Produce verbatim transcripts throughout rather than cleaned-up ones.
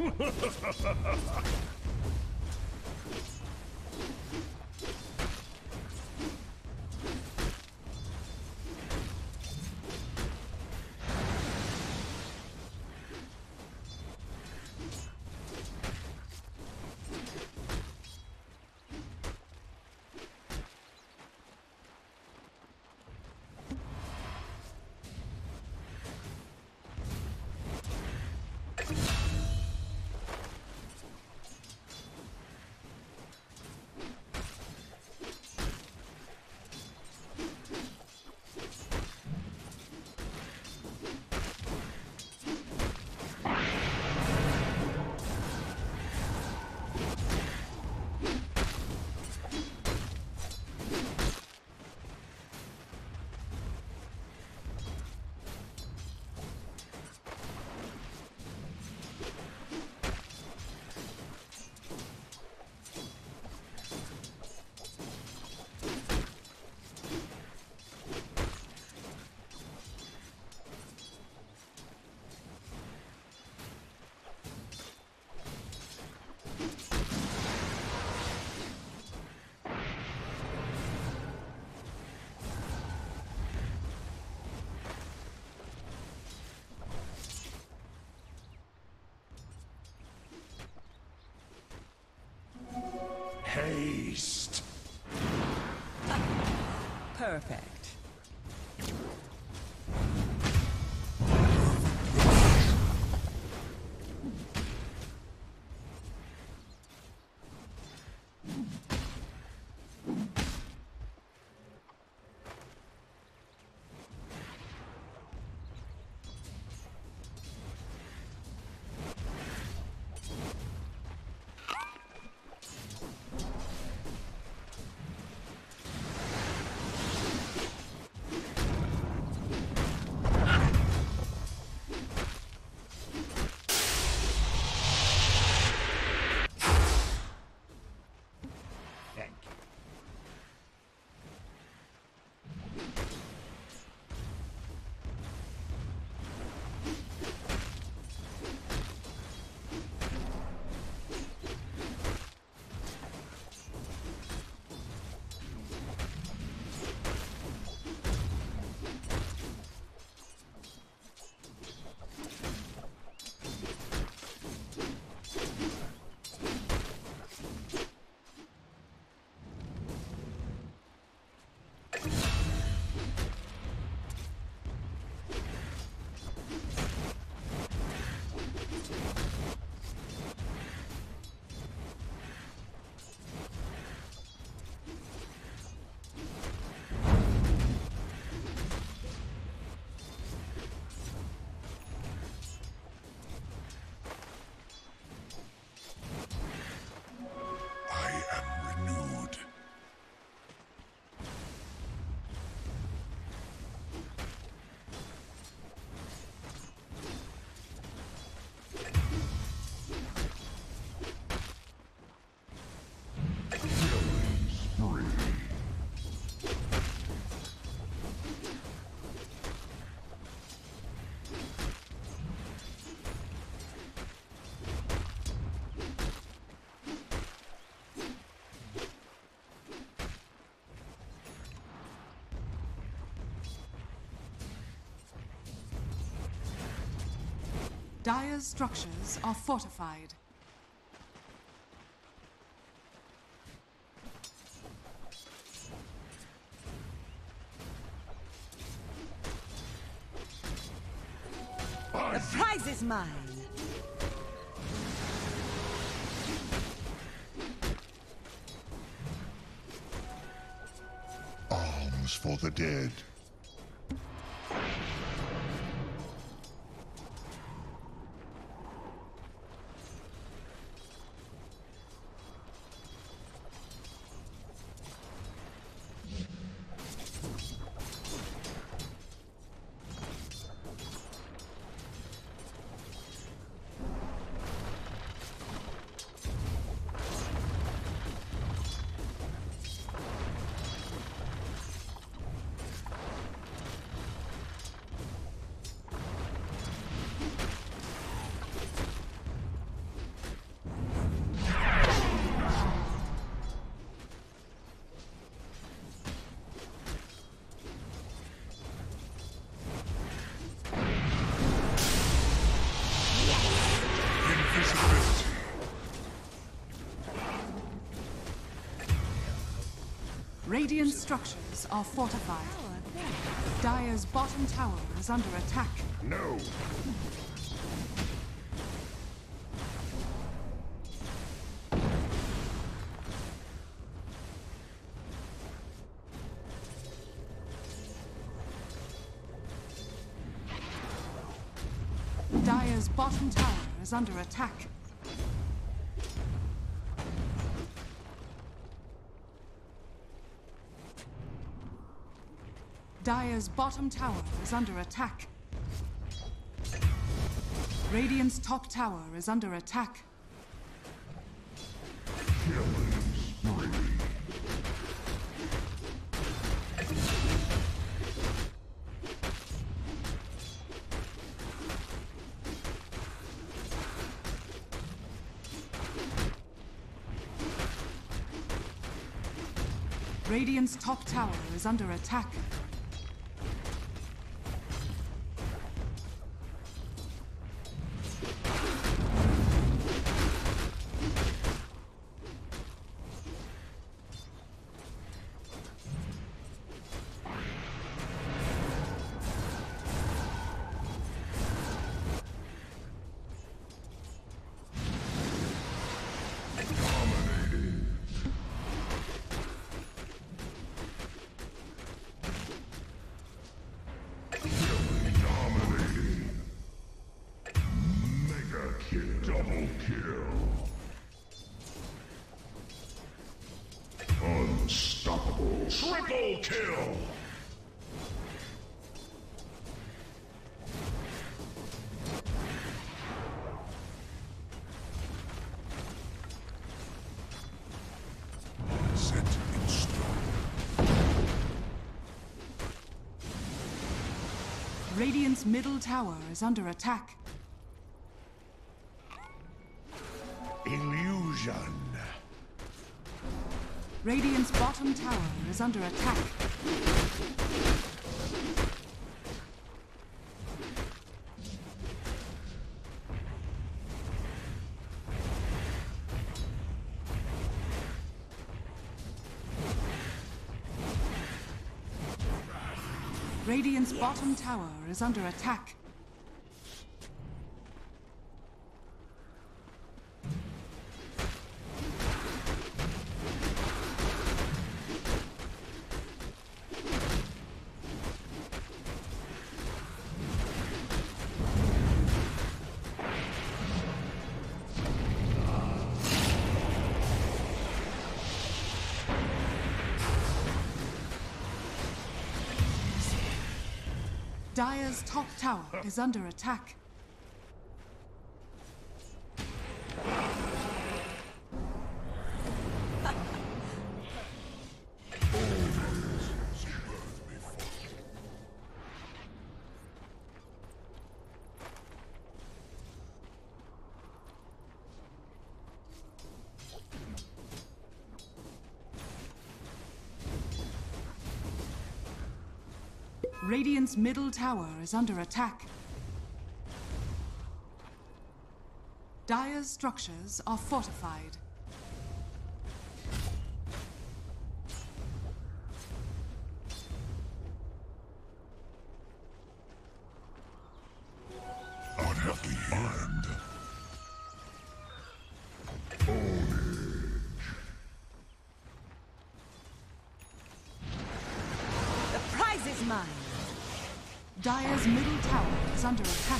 Haste. Perfect. Dire's structures are fortified. The prize is mine. Alms for the dead. Invisibility. Radiant structures are fortified. Dire's bottom tower is under attack. No. Dire's bottom tower is under attack. Dire's bottom tower is under attack. Radiant's top tower is under attack. Radiant's top tower is under attack. Double kill. Unstoppable. Triple kill. Set in stone. Radiant's middle tower is under attack. Illusion. Radiant's bottom tower is under attack. Radiant's bottom tower is under attack. Dire's top tower is under attack. Radiant's middle tower is under attack. Dire's structures are fortified. Unhappy hand. The prize is mine. Dire's middle tower is under attack.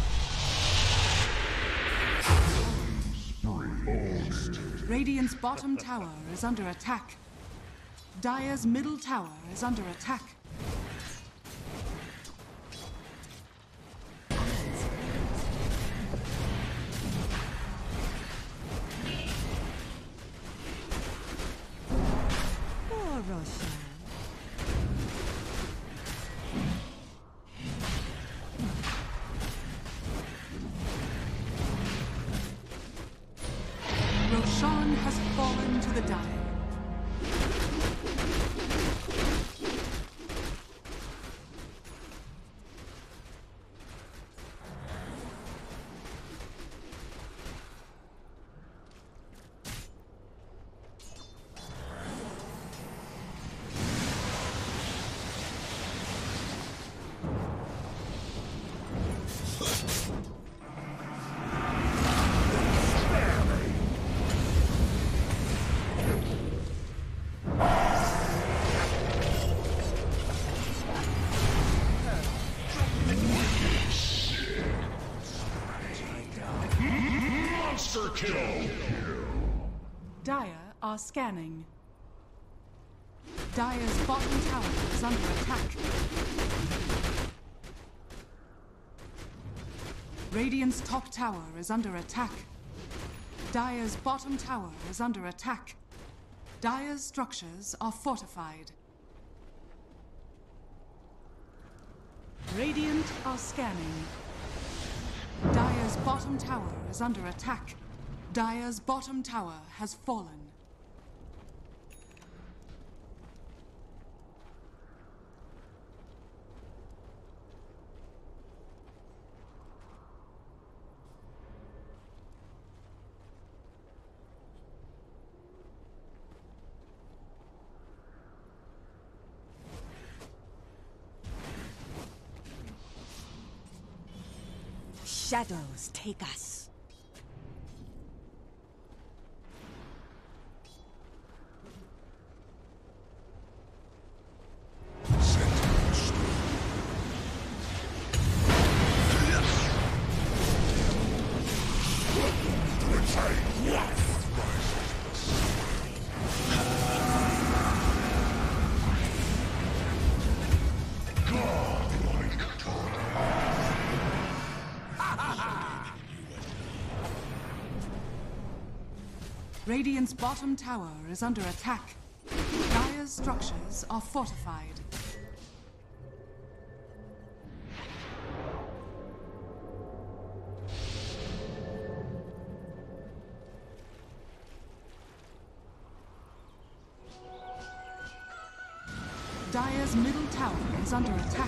Radiant's bottom tower is under attack. Dire's middle tower is under attack. Poor Roshan. Roshan has fallen to the Dire. Monster kill! Dire are scanning. Dire's bottom tower is under attack. Radiant's top tower is under attack. Dire's bottom tower is under attack. Dire's structures are fortified. Radiant are scanning. Dire's bottom tower is under attack. Dire's bottom tower has fallen. Shadows take us. Radiant's bottom tower is under attack. Dire's structures are fortified. Dire's middle tower is under attack.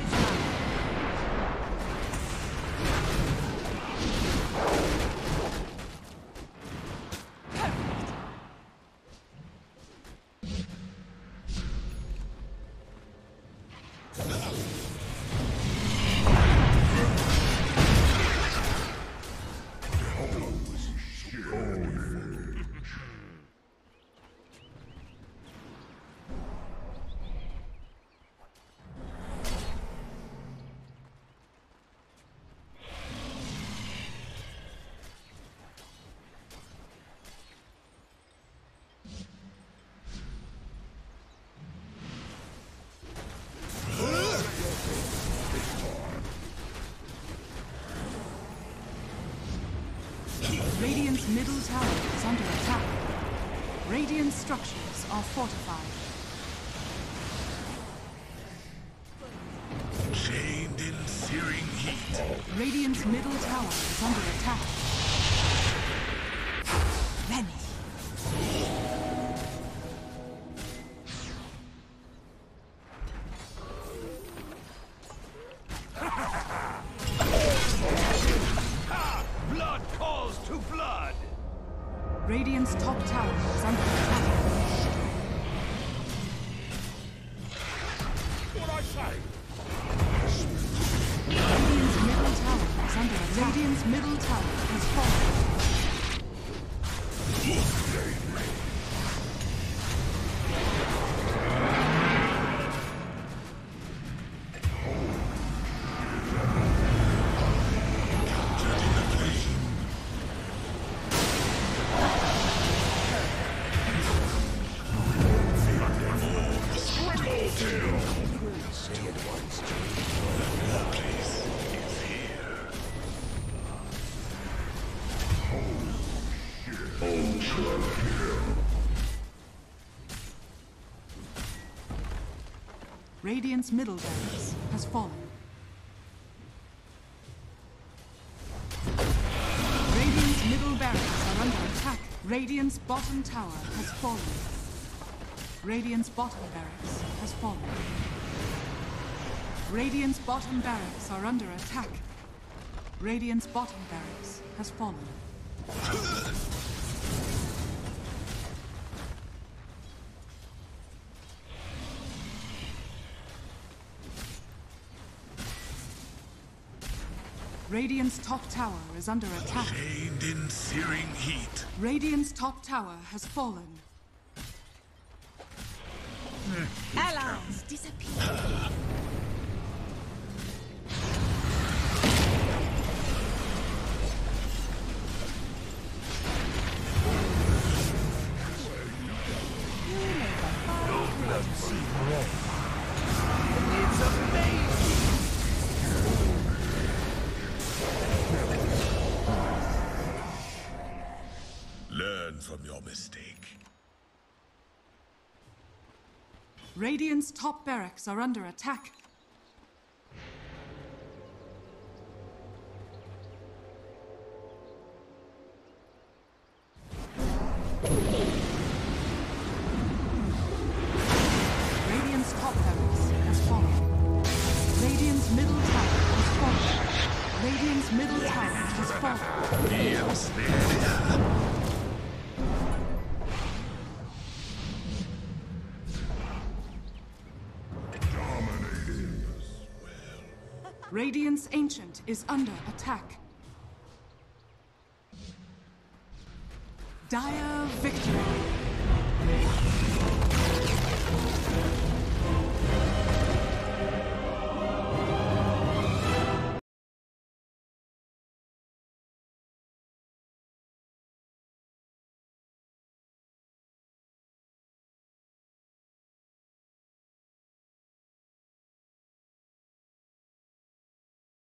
Radiant's middle tower is under attack. Radiant's structures are fortified. Chained in searing heat. Radiant's middle tower is under attack. Vanish. Blood calls to blood! Radiant's top tower is under attack. What I say? Radiant's middle tower is under attack. Radiant's middle tower has fallen. Radiant's middle barracks has fallen. Radiant's middle barracks are under attack. Radiant's bottom tower has fallen. Radiant's bottom barracks has fallen. Radiant's bottom barracks are under attack. Radiant's bottom barracks has fallen. Radiant's top tower is under attack. Chained in searing heat. Radiant's top tower has fallen. Allies disappear. Learn from your mistake. Radiant's top barracks are under attack. Radiant's top barracks has fallen. Radiant's middle tower has fallen. Radiant's middle tower has fallen. Yes, there. Radiant's Ancient is under attack. Dire victory.